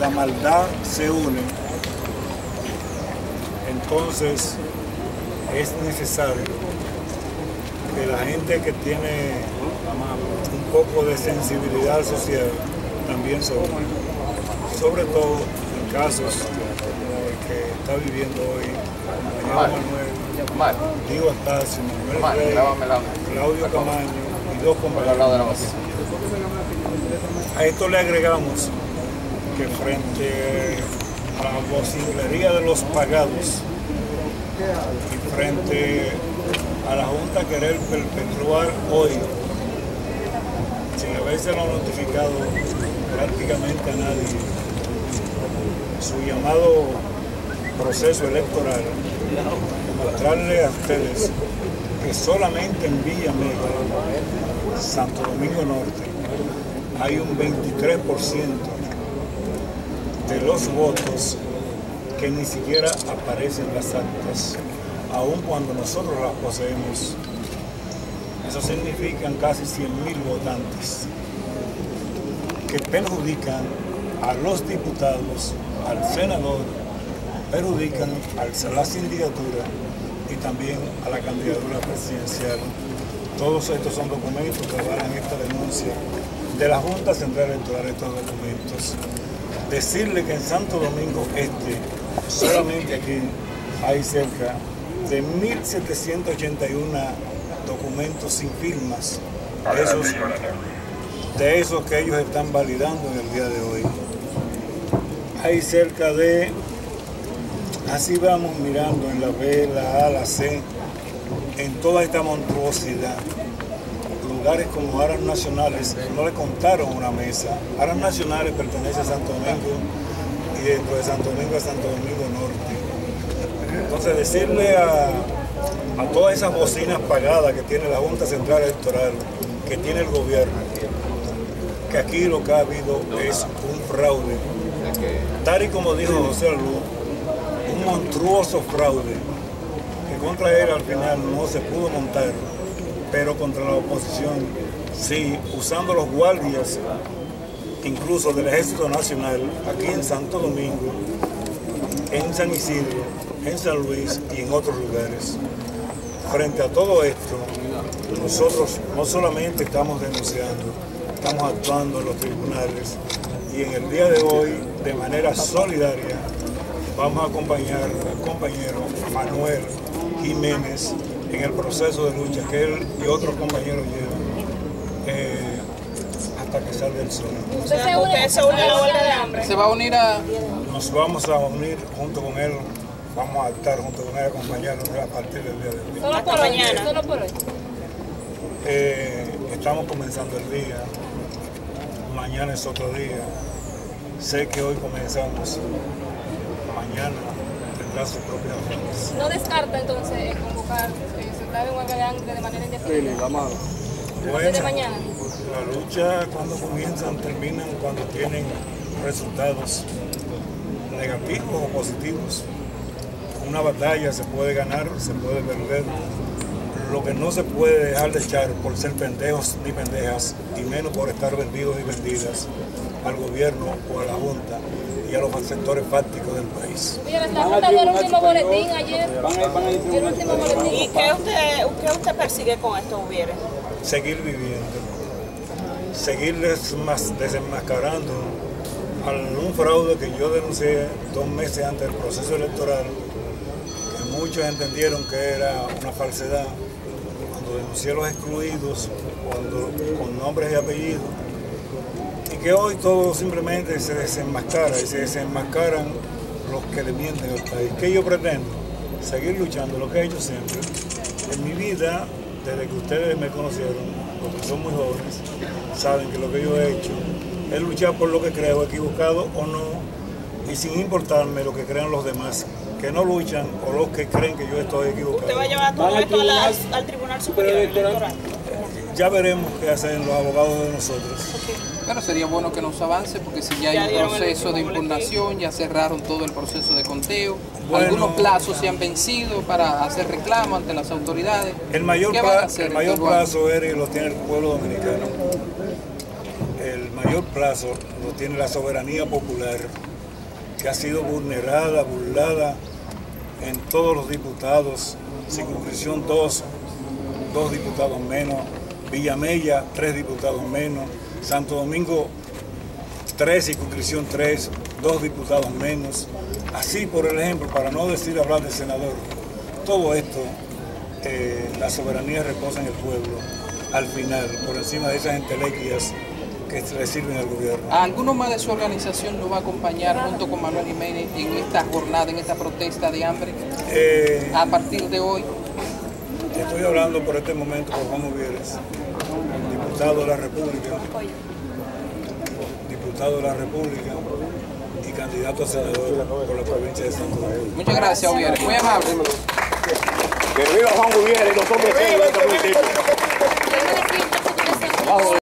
la maldad se une, entonces es necesario que la gente que tiene un poco de sensibilidad social también se une. Sobre todo en casos como el que está viviendo hoy Manuel, Diego Astacio, Manuel Rey, Claudio Camaño y dos compañeros. A esto le agregamos que frente a la vocinglería de los pagados y frente a la Junta querer perpetuar hoy, sin habérselo notificado prácticamente a nadie, su llamado proceso electoral, mostrarle a ustedes que solamente en Villa Mega, Santo Domingo Norte, hay un 23% de los votos que ni siquiera aparecen en las actas, aun cuando nosotros las poseemos. Eso significan casi 100.000 votantes que perjudican a los diputados, al senador, perjudican a la sindicatura y también a la candidatura presidencial. Todos estos son documentos que avalan esta denuncia de la Junta Central Electoral, estos documentos. Decirle que en Santo Domingo Este, solamente aquí, hay cerca de 1.781 documentos sin firmas, de esos que ellos están validando en el día de hoy. Hay cerca de, así vamos mirando en la B, la A, la C, en toda esta monstruosidad, lugares como Aras Nacionales, no le contaron una mesa. Aras Nacionales pertenece a Santo Domingo y dentro de Santo Domingo a Santo Domingo Norte. Entonces decirle a todas esas bocinas pagadas que tiene la Junta Central Electoral, que tiene el gobierno, que aquí lo que ha habido es un fraude. Tal y como dijo José Alú, un monstruoso fraude, que contra él al final no se pudo montar, pero contra la oposición sí, usando los guardias, incluso del Ejército Nacional, aquí en Santo Domingo, en San Isidro, en San Luis y en otros lugares. Frente a todo esto, nosotros no solamente estamos denunciando, estamos actuando en los tribunales y en el día de hoy, de manera solidaria, vamos a acompañar al compañero Manuel Jiménez en el proceso de lucha que él y otros compañeros llevan hasta que salga el sol. ¿Usted se une a la huelga de hambre? ¿Se va a unir a...? Nos vamos a unir junto con él, vamos a estar junto con él, acompañarnos a partir del día de hoy. Solo por mañana. Solo por hoy. Estamos comenzando el día, mañana es otro día. Sé que hoy comenzamos, mañana tendrá sus propias formas. ¿No descarta entonces convocar central en huelga de hambre de manera indefinida? Bueno, ¿Desde mañana? la lucha cuando comienzan, terminan cuando tienen resultados negativos o positivos. Una batalla se puede ganar, se puede perder. Lo que no se puede dejar de echar por ser pendejos ni pendejas, y menos por estar vendidos y vendidas al gobierno o a la Junta y a los sectores fácticos del país. Mira, la Junta dio el último boletín ayer. El último boletín. ¿Y qué usted persigue con esto, Hubiere? Seguir viviendo, seguir desenmascarando un fraude que yo denuncié 2 meses antes del proceso electoral, que muchos entendieron que era una falsedad. Cuando denuncié a los excluidos, con nombres y apellidos, y que hoy todo simplemente se desenmascara y se desenmascaran los que le mienten al país. ¿Qué yo pretendo? Seguir luchando, lo que he hecho siempre. En mi vida, desde que ustedes me conocieron, los que son muy jóvenes, saben que lo que yo he hecho es luchar por lo que creo, equivocado o no, y sin importarme lo que crean los demás, que no luchan o los que creen que yo estoy equivocado. ¿Usted va a llevar todo esto al Tribunal Superior Electoral? Ya veremos qué hacen los abogados de nosotros. Pero sería bueno que nos avance, porque si ya hay un proceso de impugnación, ya cerraron todo el proceso de conteo, bueno, algunos plazos se han vencido para hacer reclamo ante las autoridades. El mayor plazo, Eric, lo tiene el pueblo dominicano. El mayor plazo lo tiene la soberanía popular, que ha sido vulnerada, burlada en todos los diputados. Circunscripción 2 diputados menos. Villamella, 3 diputados menos. Santo Domingo, 3, circunscripción 3, 2 diputados menos. Así, por ejemplo, para no hablar del senador, todo esto, la soberanía reposa en el pueblo, al final, por encima de esas entelequias que le sirven al gobierno. ¿A alguno más de su organización lo va a acompañar junto con Manuel Jiménez en esta jornada, en esta protesta de hambre? A partir de hoy. Estoy hablando por este momento con Juan Uvieres, diputado de la República, y candidato a senador por la provincia de Santo Domingo. Muchas gracias, Uvieres. Muy amable. Que viva Juan Uvieres, los hombres.